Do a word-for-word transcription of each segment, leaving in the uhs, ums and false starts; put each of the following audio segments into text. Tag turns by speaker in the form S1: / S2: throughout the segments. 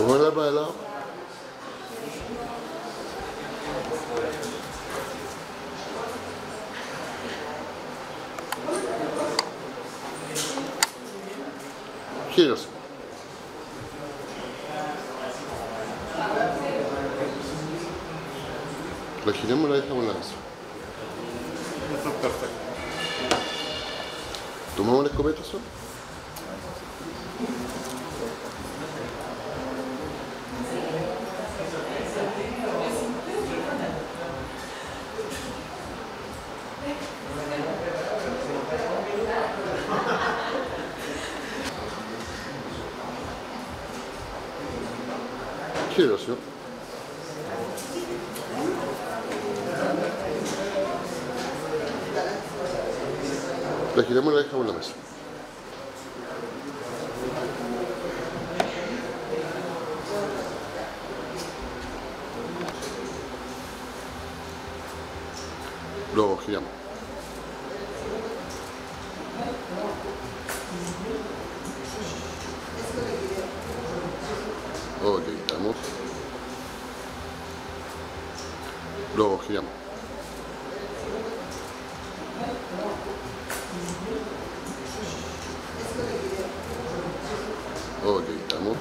S1: Muévela para el lado. Giros. La giramos y la dejamos en la mesa.
S2: Eso es perfecto.
S1: ¿Tomamos la escopeta solo? Giros, ¿no? La giramos y la dejamos en la mesa. Luego giramos. Ok, estamos. Luego giramos. Ok, estamos.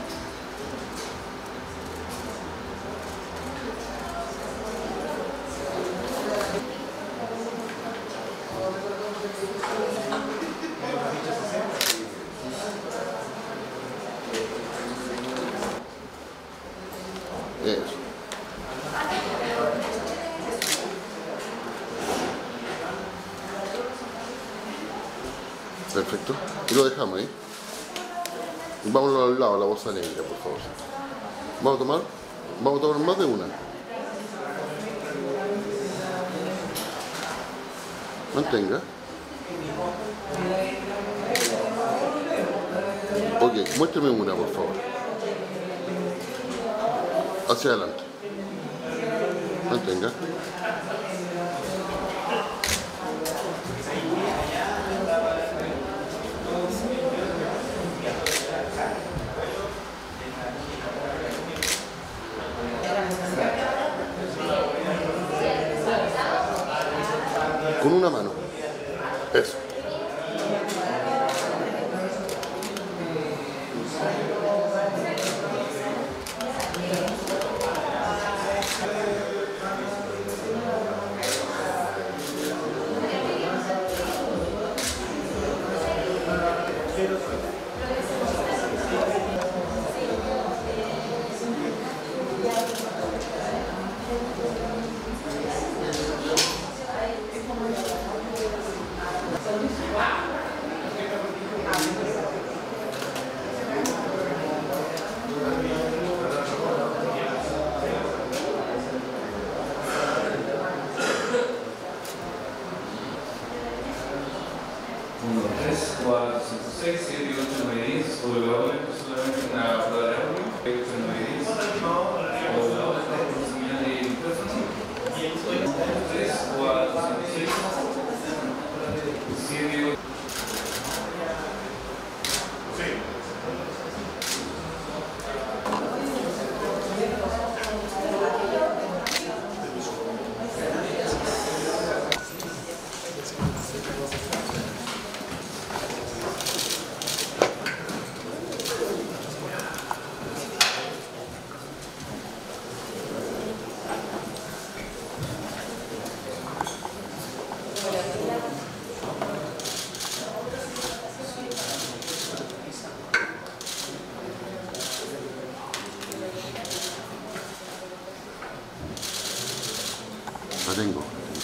S1: Eso. Perfecto. Y lo dejamos ahí. Vámonos al lado, a la bolsa negra, por favor. ¿Vamos a tomar? Vamos a tomar más de una. Mantenga. Ok, muéstrame una, por favor. Hacia adelante. Mantenga. Con una mano. Eso.
S3: uno, tres, cuatro, cinco, seis, siete, ocho, nueve, diez. Sobre la otra, solamente una prueba de audio. ocho, nueve, diez. Sobre la otra, por señal de micrófono. tres, cuatro, cinco, seis, siete, ocho.
S1: La tengo.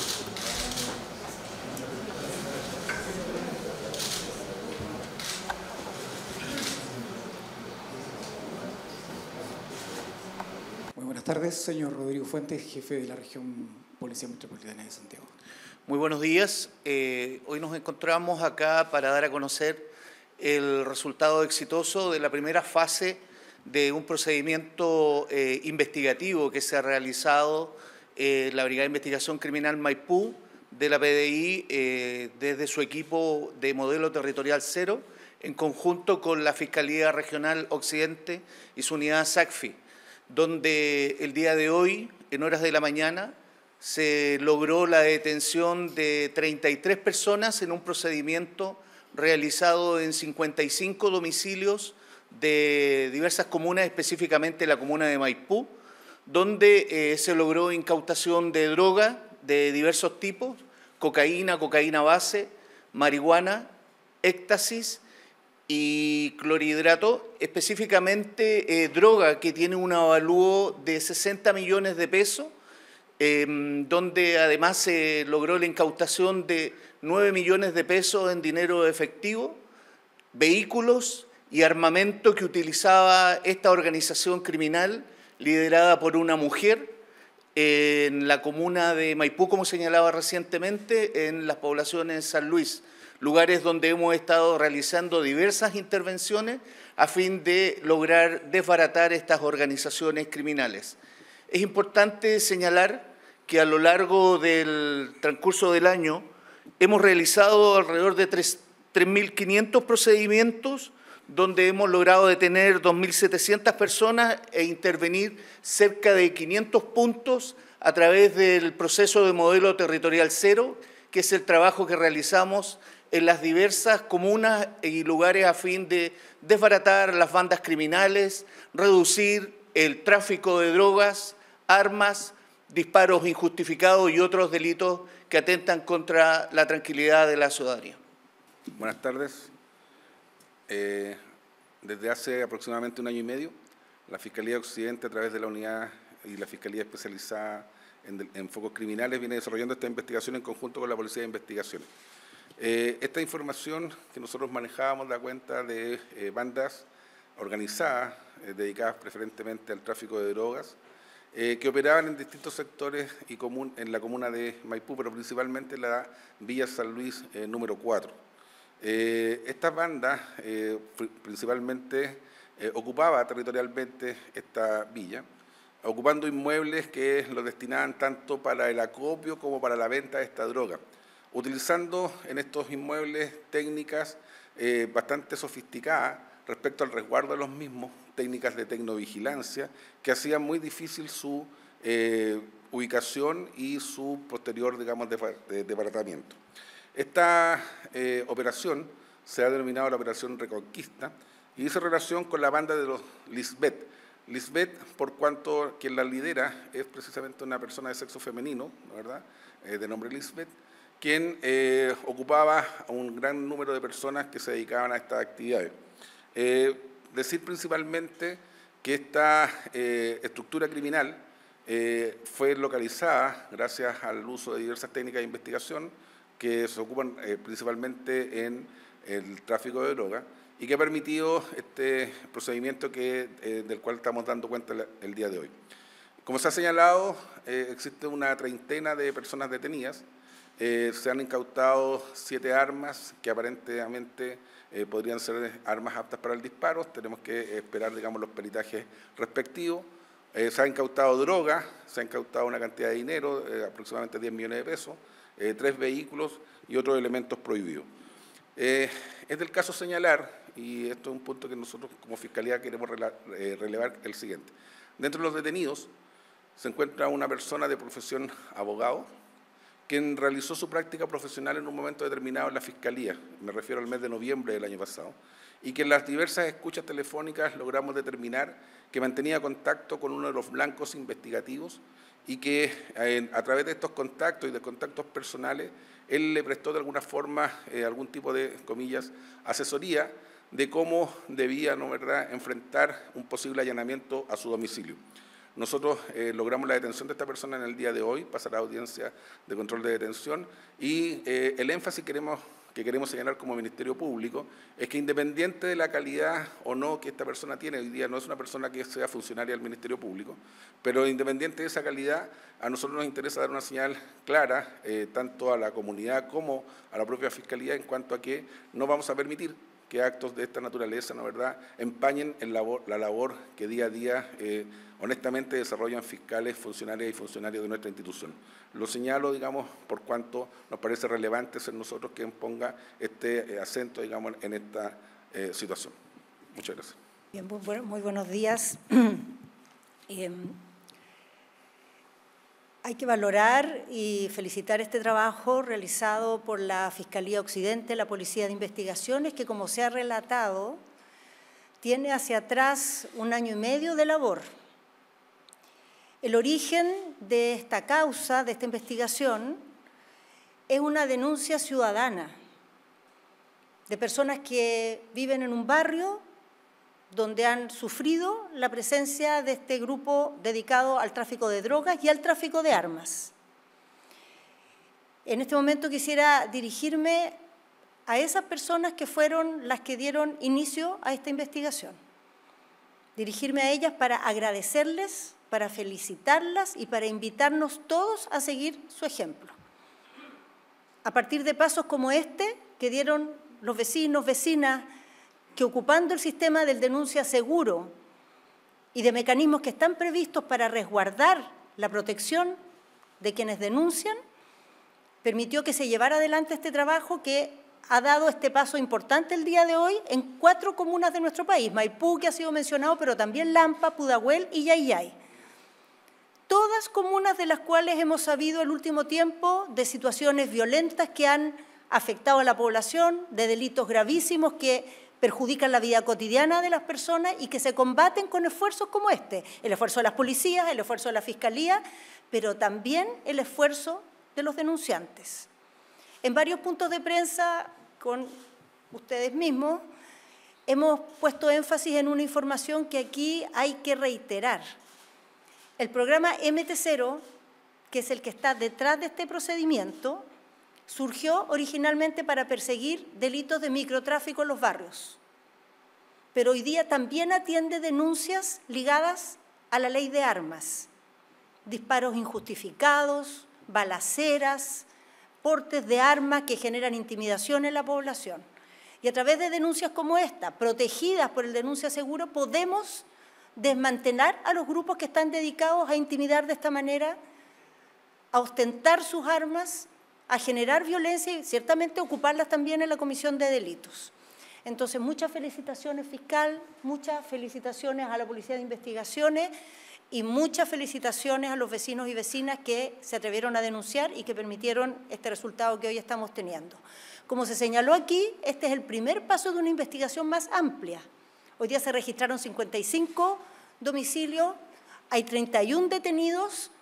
S4: Muy buenas tardes, señor Rodrigo Fuentes, jefe de la región Policía Metropolitana de Santiago.
S5: Muy buenos días. Eh, hoy nos encontramos acá para dar a conocer el resultado exitoso de la primera fase de un procedimiento eh, investigativo que se ha realizado eh, la Brigada de Investigación Criminal Maipú de la P D I eh, desde su equipo de modelo territorial cero en conjunto con la Fiscalía Regional Occidente y su unidad SACFI, donde el día de hoy, en horas de la mañana, se logró la detención de treinta y tres personas en un procedimiento realizado en cincuenta y cinco domicilios de diversas comunas, específicamente la comuna de Maipú, donde eh, se logró incautación de droga de diversos tipos, cocaína, cocaína base, marihuana, éxtasis y clorhidrato, específicamente eh, droga que tiene un avalúo de sesenta millones de pesos, eh, donde además se logró la incautación de nueve millones de pesos en dinero efectivo, vehículos y armamento que utilizaba esta organización criminal liderada por una mujer en la comuna de Maipú, como señalaba recientemente, en las poblaciones de San Luis, lugares donde hemos estado realizando diversas intervenciones a fin de lograr desbaratar estas organizaciones criminales. Es importante señalar que a lo largo del transcurso del año hemos realizado alrededor de tres mil quinientos procedimientos donde hemos logrado detener dos mil setecientas personas e intervenir cerca de quinientos puntos a través del proceso de modelo territorial cero, que es el trabajo que realizamos en las diversas comunas y lugares a fin de desbaratar las bandas criminales, reducir el tráfico de drogas, armas, disparos injustificados y otros delitos que atentan contra la tranquilidad de la ciudadanía.
S6: Buenas tardes. Eh, desde hace aproximadamente un año y medio, la Fiscalía Occidente, a través de la unidad y la Fiscalía Especializada en, en Focos Criminales, viene desarrollando esta investigación en conjunto con la Policía de Investigaciones. Eh, esta información que nosotros manejábamos da cuenta de eh, bandas organizadas, eh, dedicadas preferentemente al tráfico de drogas, eh, que operaban en distintos sectores y común, en la comuna de Maipú, pero principalmente en la Villa San Luis eh, número cuatro. Eh, esta banda eh, principalmente eh, ocupaba territorialmente esta villa, ocupando inmuebles que los destinaban tanto para el acopio como para la venta de esta droga, utilizando en estos inmuebles técnicas eh, bastante sofisticadas respecto al resguardo de los mismos, técnicas de tecnovigilancia que hacían muy difícil su eh, ubicación y su posterior, digamos, desbaratamiento. Esta eh, operación se ha denominado la Operación Reconquista y dice relación con la banda de los Lisbeth. Lisbeth, por cuanto quien la lidera es precisamente una persona de sexo femenino, ¿verdad?, eh, de nombre Lisbeth, quien eh, ocupaba a un gran número de personas que se dedicaban a estas actividades. Eh, decir principalmente que esta eh, estructura criminal eh, fue localizada gracias al uso de diversas técnicas de investigación que se ocupan eh, principalmente en el tráfico de droga y que ha permitido este procedimiento que, eh, del cual estamos dando cuenta el día de hoy. Como se ha señalado, eh, existe una treintena de personas detenidas, eh, se han incautado siete armas que aparentemente eh, podrían ser armas aptas para el disparo, tenemos que esperar, digamos, los peritajes respectivos. Eh, se ha incautado droga, se ha incautado una cantidad de dinero, eh, aproximadamente diez millones de pesos, Eh, tres vehículos y otros elementos prohibidos. Eh, es del caso señalar, y esto es un punto que nosotros como Fiscalía queremos rela, eh, relevar, el siguiente. Dentro de los detenidos se encuentra una persona de profesión abogado, quien realizó su práctica profesional en un momento determinado en la Fiscalía, me refiero al mes de noviembre del año pasado, y que en las diversas escuchas telefónicas logramos determinar que mantenía contacto con uno de los blancos investigativos y que eh, a través de estos contactos y de contactos personales, él le prestó de alguna forma eh, algún tipo de, comillas, asesoría de cómo debía, ¿no, verdad?, enfrentar un posible allanamiento a su domicilio. Nosotros eh, logramos la detención de esta persona en el día de hoy, pasará a audiencia de control de detención, y eh, el énfasis queremos, que queremos señalar como Ministerio Público es que independiente de la calidad o no que esta persona tiene, hoy día no es una persona que sea funcionaria del Ministerio Público, pero independiente de esa calidad, a nosotros nos interesa dar una señal clara, eh, tanto a la comunidad como a la propia Fiscalía, en cuanto a que no vamos a permitir que actos de esta naturaleza, ¿no, verdad?, empañen en labor, la labor que día a día eh, honestamente desarrollan fiscales, funcionarias y funcionarios de nuestra institución. Lo señalo, digamos, por cuanto nos parece relevante ser nosotros quien ponga este acento, digamos, en esta eh, situación. Muchas gracias.
S7: Bien, muy, bueno, muy buenos días. eh, hay que valorar y felicitar este trabajo realizado por la Fiscalía Occidente, la Policía de Investigaciones, que, como se ha relatado, tiene hacia atrás un año y medio de labor. El origen de esta causa, de esta investigación, es una denuncia ciudadana de personas que viven en un barrio donde han sufrido la presencia de este grupo dedicado al tráfico de drogas y al tráfico de armas. En este momento quisiera dirigirme a esas personas que fueron las que dieron inicio a esta investigación. Dirigirme a ellas para agradecerles, para felicitarlas y para invitarnos todos a seguir su ejemplo. A partir de pasos como este que dieron los vecinos, vecinas, que ocupando el sistema del denuncia seguro y de mecanismos que están previstos para resguardar la protección de quienes denuncian, permitió que se llevara adelante este trabajo que ha dado este paso importante el día de hoy en cuatro comunas de nuestro país: Maipú, que ha sido mencionado, pero también Lampa, Pudahuel y Yayay. Todas comunas de las cuales hemos sabido el último tiempo de situaciones violentas que han afectado a la población, de delitos gravísimos que perjudican la vida cotidiana de las personas y que se combaten con esfuerzos como este, el esfuerzo de las policías, el esfuerzo de la Fiscalía, pero también el esfuerzo de los denunciantes. En varios puntos de prensa, con ustedes mismos, hemos puesto énfasis en una información que aquí hay que reiterar. El programa M T cero, que es el que está detrás de este procedimiento, surgió originalmente para perseguir delitos de microtráfico en los barrios, pero hoy día también atiende denuncias ligadas a la ley de armas, disparos injustificados, balaceras, portes de armas que generan intimidación en la población. Y a través de denuncias como esta, protegidas por el denuncia seguro, podemos desmantelar a los grupos que están dedicados a intimidar de esta manera, a ostentar sus armas, a generar violencia y ciertamente ocuparlas también en la comisión de delitos. Entonces, muchas felicitaciones, fiscal, muchas felicitaciones a la Policía de Investigaciones y muchas felicitaciones a los vecinos y vecinas que se atrevieron a denunciar y que permitieron este resultado que hoy estamos teniendo. Como se señaló aquí, este es el primer paso de una investigación más amplia. Hoy día se registraron cincuenta y cinco domicilios, hay treinta y un detenidos,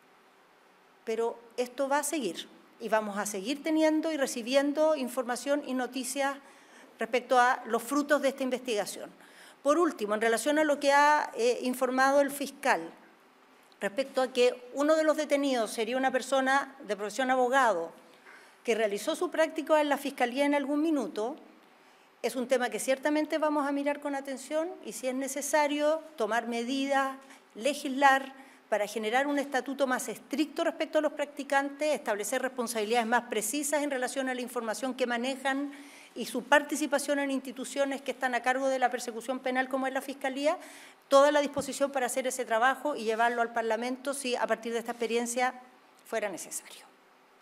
S7: pero esto va a seguir. Y vamos a seguir teniendo y recibiendo información y noticias respecto a los frutos de esta investigación. Por último, en relación a lo que ha eh, informado el fiscal, respecto a que uno de los detenidos sería una persona de profesión abogado que realizó su práctica en la Fiscalía en algún minuto, es un tema que ciertamente vamos a mirar con atención y, si es necesario, tomar medidas, legislar, para generar un estatuto más estricto respecto a los practicantes, establecer responsabilidades más precisas en relación a la información que manejan y su participación en instituciones que están a cargo de la persecución penal como es la Fiscalía, toda la disposición para hacer ese trabajo y llevarlo al Parlamento si a partir de esta experiencia fuera necesario.